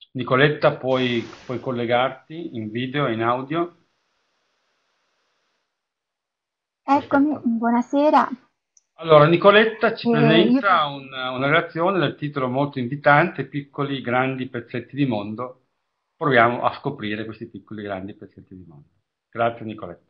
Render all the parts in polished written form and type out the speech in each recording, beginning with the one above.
Nicoletta, puoi collegarti in video e in audio? Eccomi, Perfetto. buonasera. Allora, Nicoletta ci Io presenta una relazione dal titolo molto invitante, Piccoli grandi pezzetti di mondo. Proviamo a scoprire questi piccoli grandi pezzetti di mondo. Grazie Nicoletta.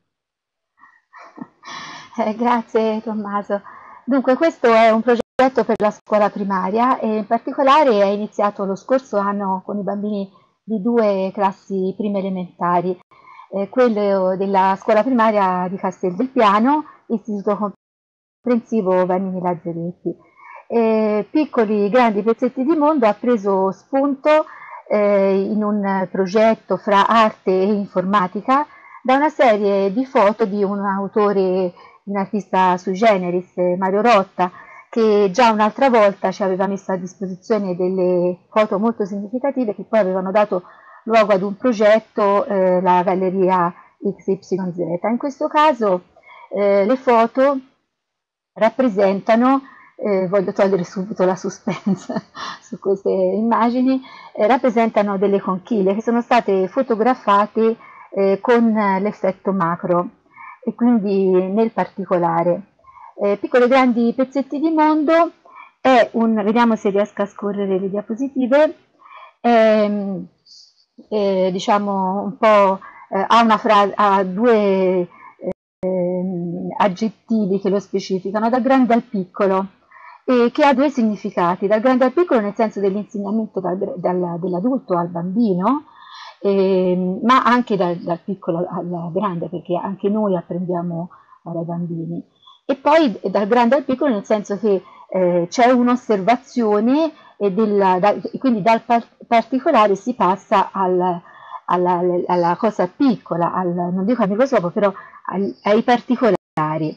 Grazie Tommaso. Dunque, questo è un progetto per la scuola primaria e in particolare è iniziato lo scorso anno con i bambini di due classi prime elementari, quello della scuola primaria di Castel del Piano, Istituto Comprensivo Vanini Lazzaretti. Piccoli grandi pezzetti di mondo ha preso spunto in un progetto fra arte e informatica da una serie di foto di un autore, un artista sui generis, Mario Rotta, che già un'altra volta ci aveva messo a disposizione delle foto molto significative che poi avevano dato luogo ad un progetto, la Galleria XYZ. In questo caso le foto rappresentano, voglio togliere subito la suspense su queste immagini, rappresentano delle conchiglie che sono state fotografate con l'effetto macro e quindi nel particolare. Piccoli e grandi pezzetti di mondo è un, vediamo se riesco a scorrere le diapositive, è, diciamo un po', ha, una ha due aggettivi che lo specificano, dal grande al piccolo, e che ha due significati, dal grande al piccolo nel senso dell'insegnamento dell'adulto al bambino, ma anche dal piccolo al grande, perché anche noi apprendiamo dai bambini. E poi dal grande al piccolo nel senso che c'è un'osservazione e quindi dal particolare si passa alla cosa piccola, non dico al microscopio, però ai particolari.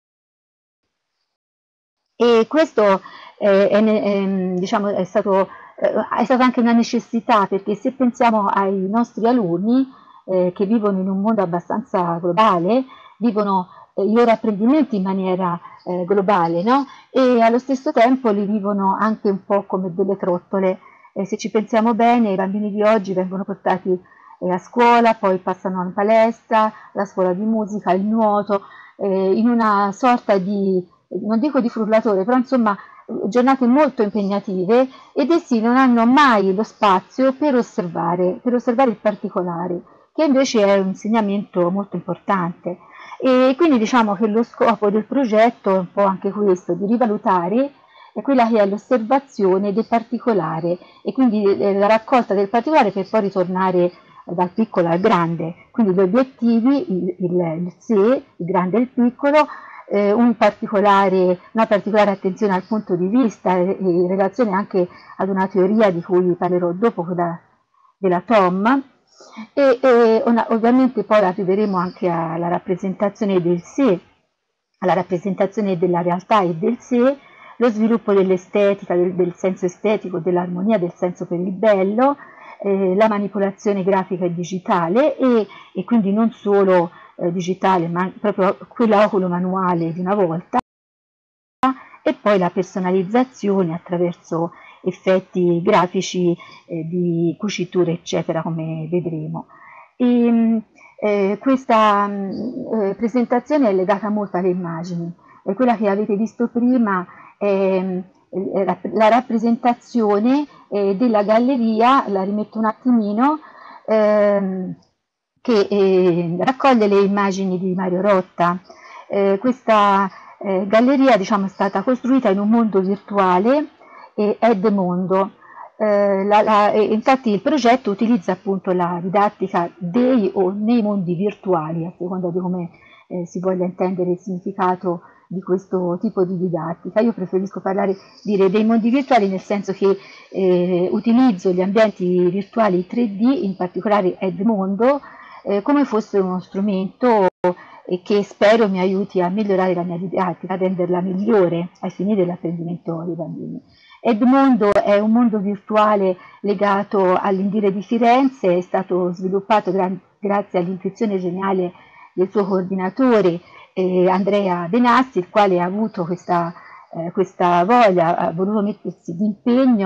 E questo diciamo, è stata anche una necessità, perché se pensiamo ai nostri alunni che vivono in un mondo abbastanza globale, vivono i loro apprendimenti in maniera globale, no? E allo stesso tempo li vivono anche un po' come delle trottole. Se ci pensiamo bene, i bambini di oggi vengono portati a scuola, poi passano alla palestra, la scuola di musica, il nuoto, in una sorta di, non dico di frullatore, però insomma giornate molto impegnative, ed essi non hanno mai lo spazio per osservare il particolare, che invece è un insegnamento molto importante. E quindi diciamo che lo scopo del progetto è un po' anche questo, di rivalutare quella che è l'osservazione del particolare e quindi la raccolta del particolare per poi ritornare dal piccolo al grande. Quindi gli obiettivi, il sé, il grande e il piccolo, una particolare attenzione al punto di vista e in relazione anche ad una teoria di cui parlerò dopo, quella della Tom, ovviamente poi arriveremo anche alla rappresentazione del sé, alla rappresentazione della realtà e del sé, lo sviluppo dell'estetica, del senso estetico, dell'armonia, del senso per il bello, la manipolazione grafica e digitale e quindi non solo digitale, ma proprio quella oculo manuale di una volta, e poi la personalizzazione attraverso effetti grafici di cuciture, eccetera, come vedremo. E, questa presentazione è legata molto alle immagini. Quella che avete visto prima è la rappresentazione della galleria, la rimetto un attimino, ehm, che raccoglie le immagini di Mario Rotta. Questa galleria, diciamo, è stata costruita in un mondo virtuale, Edmondo. Infatti il progetto utilizza appunto la didattica dei o nei mondi virtuali, a seconda di come si voglia intendere il significato di questo tipo di didattica. Io preferisco dire dei mondi virtuali, nel senso che utilizzo gli ambienti virtuali 3D, in particolare Edmondo, come fosse uno strumento e che spero mi aiuti a migliorare la mia didattica, a renderla migliore ai fini dell'apprendimento dei bambini. Edmondo è un mondo virtuale legato all'Indire di Firenze, è stato sviluppato grazie all'intuizione geniale del suo coordinatore Andrea Benassi, il quale ha avuto questa voglia, ha voluto mettersi d'impegno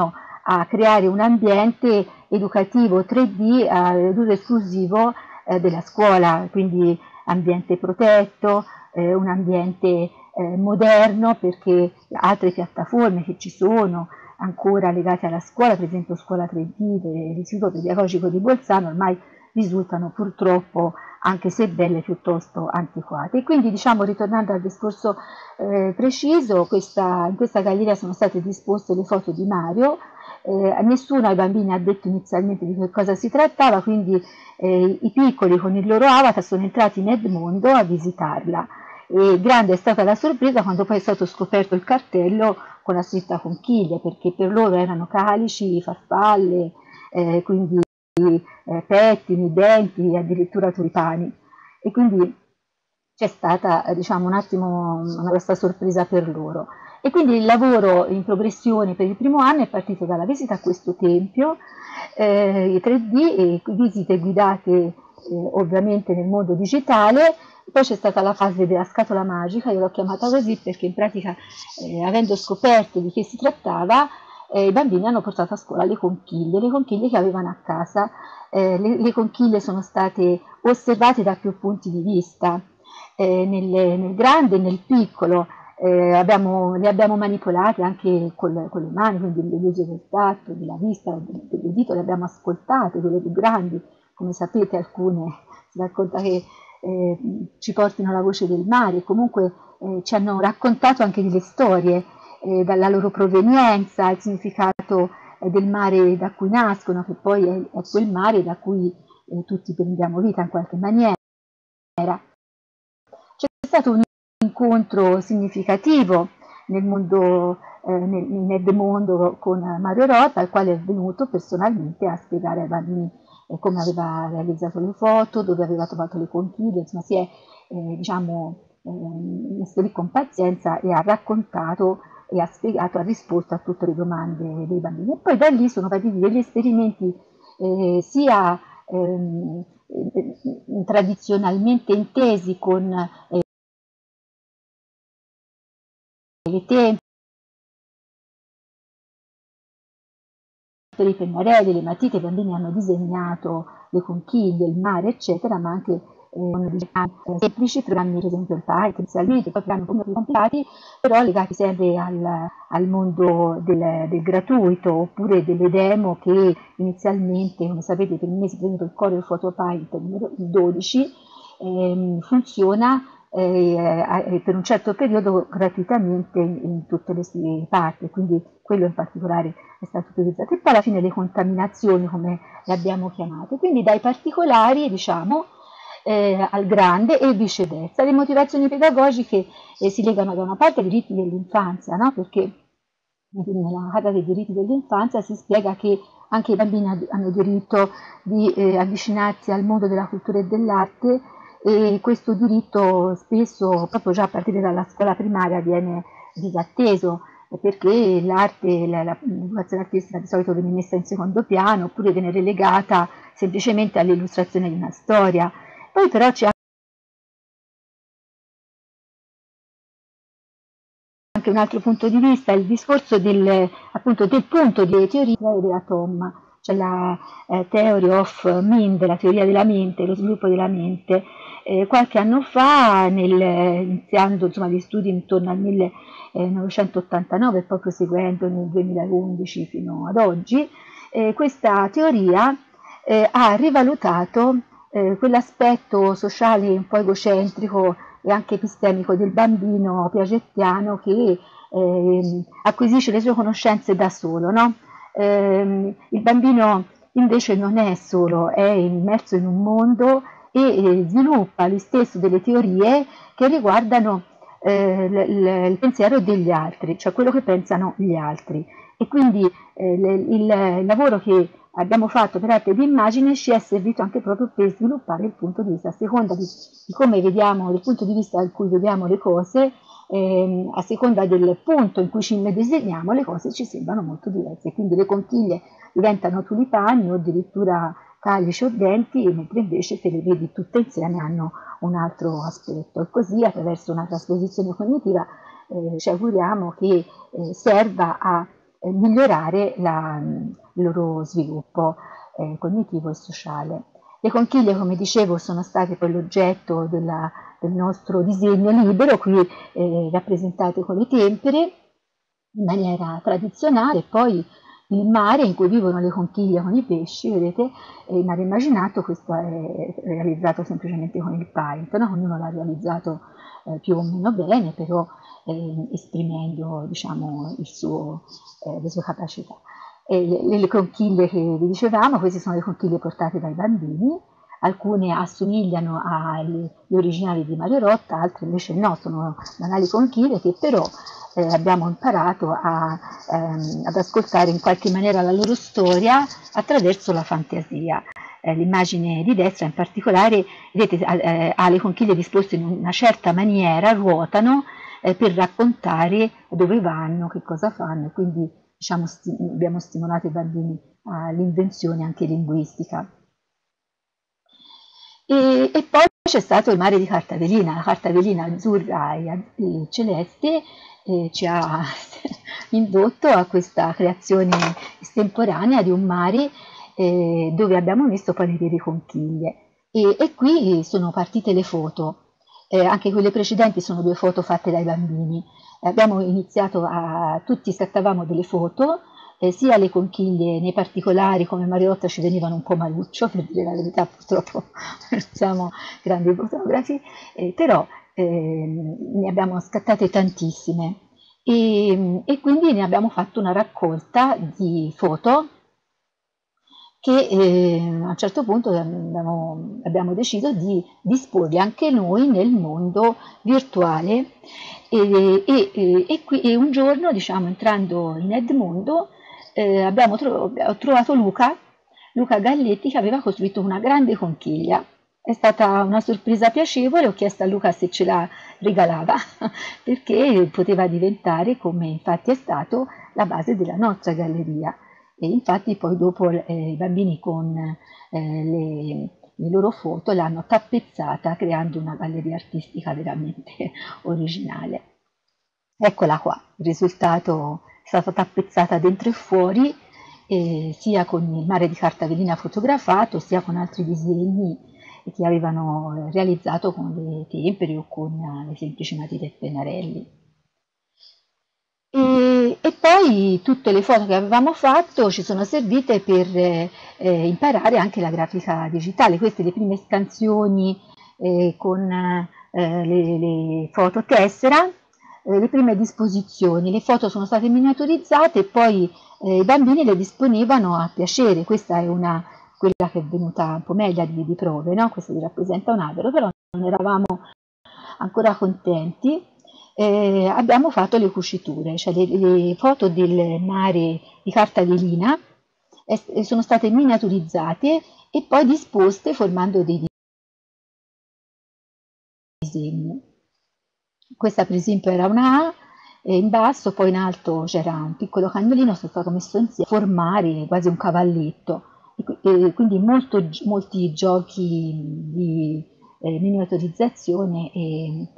a creare un ambiente educativo 3D ad uso esclusivo della scuola, quindi ambiente protetto, un ambiente moderno, perché altre piattaforme che ci sono ancora legate alla scuola, per esempio Scuola 3D dell'Istituto Pedagogico di Bolzano, ormai risultano purtroppo, anche se belle, piuttosto antiquate. E quindi, diciamo, ritornando al discorso preciso, in questa galleria sono state disposte le foto di Mario. Nessuno ai bambini ha detto inizialmente di che cosa si trattava, quindi i piccoli con il loro avatar sono entrati in Edmondo a visitarla. E grande è stata la sorpresa quando poi è stato scoperto il cartello con la scritta conchiglie, perché per loro erano calici, farfalle, quindi pettini, denti, addirittura tulipani. E quindi c'è stata, diciamo, un attimo una questa sorpresa per loro. E quindi il lavoro in progressione per il primo anno è partito dalla visita a questo tempio, 3D, e visite guidate ovviamente nel mondo digitale. Poi c'è stata la fase della scatola magica, io l'ho chiamata così perché in pratica, avendo scoperto di che si trattava, i bambini hanno portato a scuola le conchiglie che avevano a casa. Le conchiglie sono state osservate da più punti di vista, nel grande e nel piccolo. Le abbiamo manipolate anche con le mani, quindi l'uso del tatto, della vista, dell'udito, le abbiamo ascoltate, quelle più grandi, come sapete alcune si racconta che ci portino la voce del mare, comunque ci hanno raccontato anche delle storie, dalla loro provenienza, il significato del mare da cui nascono, che poi è quel mare da cui tutti prendiamo vita in qualche maniera. C'è stato un incontro significativo nel mondo, in Edmondo, con Mario Rota, al quale è venuto personalmente a spiegare ai bambini come aveva realizzato le foto, dove aveva trovato le conchiglie, insomma si è diciamo, messo lì con pazienza e ha raccontato e ha spiegato, ha risposto a tutte le domande dei bambini. E poi da lì sono partiti degli esperimenti sia tradizionalmente intesi con le tempere, i pennarelli, le matite, i bambini hanno disegnato le conchiglie, il mare, eccetera, ma anche semplici programmi, per esempio il Python, inizialmente, poi programmi un po' più complicati, però legati sempre al mondo del gratuito, oppure delle demo che inizialmente, come sapete, per il mese tenuto il Corel Photo Python numero 12, funziona per un certo periodo gratuitamente in tutte le sue parti, quindi quello in particolare è stato utilizzato. E poi alla fine le contaminazioni, come le abbiamo chiamate, quindi dai particolari, diciamo, al grande e viceversa. Le motivazioni pedagogiche si legano da una parte ai diritti dell'infanzia, no? Perché nella Carta dei diritti dell'infanzia si spiega che anche i bambini hanno diritto di avvicinarsi al mondo della cultura e dell'arte, e questo diritto spesso, proprio già a partire dalla scuola primaria, viene disatteso, perché l'arte, l'educazione artistica di solito viene messa in secondo piano, oppure viene relegata semplicemente all'illustrazione di una storia. Poi però c'è anche un altro punto di vista, il discorso appunto, del punto di teoria della TOM, cioè la Theory of Mind, la teoria della mente, lo sviluppo della mente. Qualche anno fa, iniziando insomma, gli studi intorno al 1989 e poi proseguendo nel 2011 fino ad oggi, questa teoria ha rivalutato quell'aspetto sociale un po' egocentrico e anche epistemico del bambino piagettiano che acquisisce le sue conoscenze da solo, no? Il bambino invece non è solo, è immerso in un mondo e sviluppa lui stesso delle teorie che riguardano il pensiero degli altri, cioè quello che pensano gli altri. E quindi il lavoro che abbiamo fatto per arte di immagine ci è servito anche proprio per sviluppare il punto di vista, a seconda di come vediamo, del punto di vista in cui vediamo le cose, a seconda del punto in cui ci immedesimiamo, le cose ci sembrano molto diverse. Quindi le conchiglie diventano tulipani o addirittura calici o denti, mentre invece se le vedi tutte insieme hanno un altro aspetto. E così, attraverso una trasposizione cognitiva, ci auguriamo che serva a migliorare il loro sviluppo cognitivo e sociale. Le conchiglie, come dicevo, sono state poi l'oggetto del nostro disegno libero, qui rappresentate con le tempere in maniera tradizionale, poi il mare in cui vivono le conchiglie con i pesci, vedete, il mare immaginato, questo è realizzato semplicemente con il paint, no? Ognuno l'ha realizzato più o meno bene, però esprimendo, diciamo, le sue capacità. Le conchiglie che vi dicevamo, queste sono le conchiglie portate dai bambini, alcune assomigliano alle originali di Mario Rotta, altre invece no, sono banali conchiglie che però abbiamo imparato ad ascoltare in qualche maniera la loro storia attraverso la fantasia. L'immagine di destra in particolare, vedete, ha le conchiglie disposte in una certa maniera, ruotano per raccontare dove vanno, che cosa fanno, quindi diciamo, abbiamo stimolato i bambini all'invenzione anche linguistica. E poi c'è stato il mare di carta velina, la carta velina azzurra e celeste ci ha indotto a questa creazione estemporanea di un mare dove abbiamo visto poi le vere conchiglie. E qui sono partite le foto, anche quelle precedenti sono 2 foto fatte dai bambini. Abbiamo iniziato tutti scattavamo delle foto, sia le conchiglie nei particolari come Mariotta ci venivano un po' maluccio, per dire la verità purtroppo non siamo grandi fotografi, però ne abbiamo scattate tantissime e quindi ne abbiamo fatto una raccolta di foto che a un certo punto abbiamo deciso di disporle anche noi nel mondo virtuale e un giorno, diciamo, entrando in Edmondo, ho trovato Luca Galletti che aveva costruito una grande conchiglia. È stata una sorpresa piacevole, ho chiesto a Luca se ce la regalava perché poteva diventare, come infatti è stato, la base della nostra galleria. E infatti poi dopo i bambini con le loro foto l'hanno tappezzata creando una galleria artistica veramente originale. Eccola qua, il risultato è stata tappezzata dentro e fuori, sia con il mare di carta velina fotografato, sia con altri disegni che avevano realizzato con le tempere o con le semplici matite e pennarelli. E poi tutte le foto che avevamo fatto ci sono servite per imparare anche la grafica digitale. Queste le prime scansioni con le foto tessera, le prime disposizioni. Le foto sono state miniaturizzate e poi i bambini le disponevano a piacere. Questa è quella che è venuta un po' meglio di prove, no? Questo vi rappresenta un albero, però non eravamo ancora contenti. Abbiamo fatto le cuciture, cioè le foto del mare di carta velina sono state miniaturizzate e poi disposte formando dei disegni. Questa per esempio era una A, in basso, poi in alto c'era un piccolo cagnolino, è stato messo insieme a formare quasi un cavalletto. E quindi molti giochi di miniaturizzazione e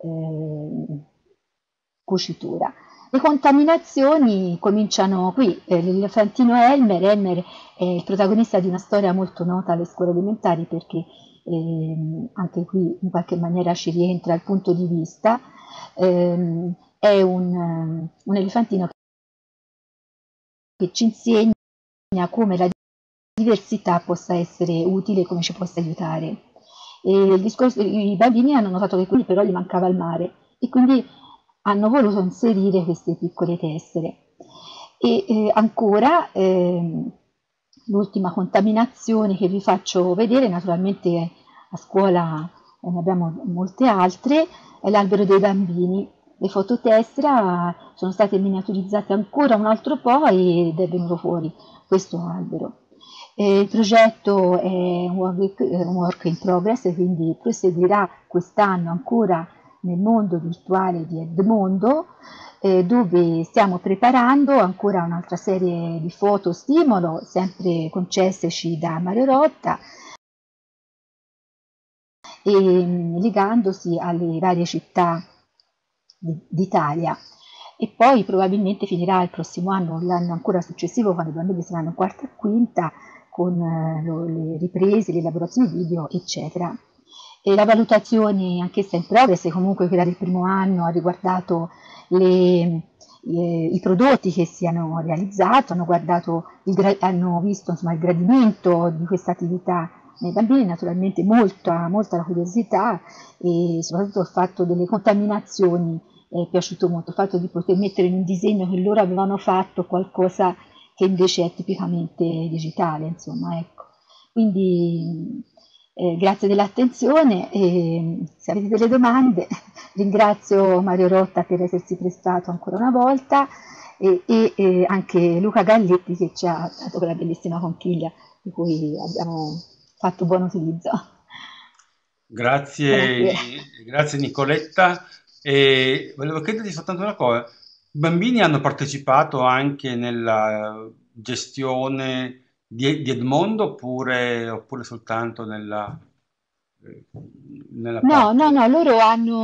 cucitura. Le contaminazioni cominciano qui, l'elefantino Elmer è il protagonista di una storia molto nota alle scuole elementari perché anche qui in qualche maniera ci rientra il punto di vista, è un elefantino che ci insegna come la diversità possa essere utile, come ci possa aiutare. I bambini hanno notato che qui però gli mancava il mare e quindi hanno voluto inserire queste piccole tessere. E ancora l'ultima contaminazione che vi faccio vedere, naturalmente a scuola ne abbiamo molte altre, è l'albero dei bambini. Le fototessera sono state miniaturizzate ancora un altro po' ed è venuto fuori questo albero. Il progetto è un work in progress, quindi proseguirà quest'anno ancora nel mondo virtuale di Edmondo, dove stiamo preparando ancora un'altra serie di foto stimolo, sempre concesseci da Mario Rotta, e legandosi alle varie città d'Italia. e poi probabilmente finirà il prossimo anno, l'anno ancora successivo, quando i bambini saranno in quarta e quinta, con le riprese, le elaborazioni video, eccetera. E la valutazione, anch'essa in progress, comunque quella del primo anno ha riguardato i prodotti che si hanno realizzato, hanno guardato hanno visto insomma, il gradimento di questa attività nei bambini, naturalmente molta la curiosità e soprattutto il fatto delle contaminazioni è piaciuto molto, il fatto di poter mettere in un disegno che loro avevano fatto qualcosa che invece è tipicamente digitale, insomma, ecco. Quindi grazie dell'attenzione e se avete delle domande ringrazio Mario Rotta per essersi prestato ancora una volta e anche Luca Galletti che ci ha dato quella bellissima conchiglia di cui abbiamo fatto buon utilizzo. Grazie. Grazie Nicoletta. E volevo chiederti soltanto una cosa. I bambini hanno partecipato anche nella gestione di Edmondo oppure soltanto eh, nella No, no, parte... no, loro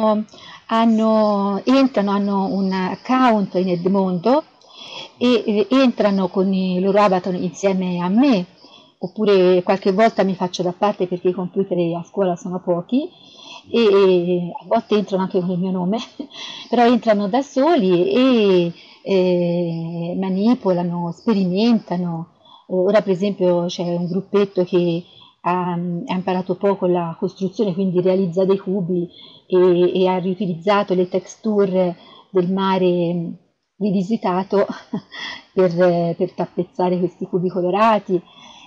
hanno un account in Edmondo e entrano con i loro avatar insieme a me, oppure qualche volta mi faccio da parte perché i computer a scuola sono pochi e a volte entrano anche con il mio nome, però entrano da soli e manipolano, sperimentano. Ora per esempio c'è un gruppetto che ha imparato poco la costruzione, quindi realizza dei cubi e ha riutilizzato le texture del mare rivisitato per tappezzare questi cubi colorati.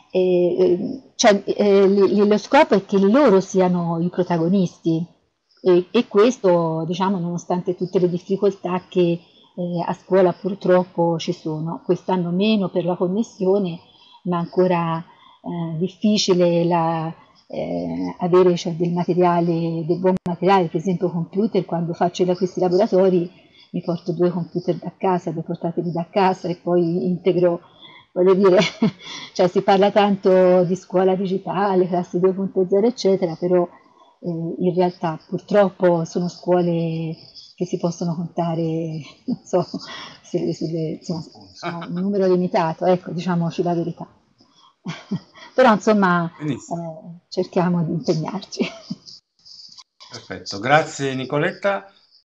Lo scopo è che loro siano i protagonisti e questo, diciamo, nonostante tutte le difficoltà che a scuola purtroppo ci sono. Quest'anno meno per la connessione, ma ancora difficile avere cioè, del buon materiale, per esempio computer, quando faccio questi laboratori mi porto 2 computer da casa, 2 portatili da casa e poi integro, voglio dire, cioè si parla tanto di scuola digitale, classi 2.0, eccetera, però in realtà purtroppo sono scuole che si possono contare, non so, insomma, sono un numero limitato, ecco, diciamoci la verità. Però insomma Benissimo, cerchiamo di impegnarci. perfetto. Grazie Nicoletta.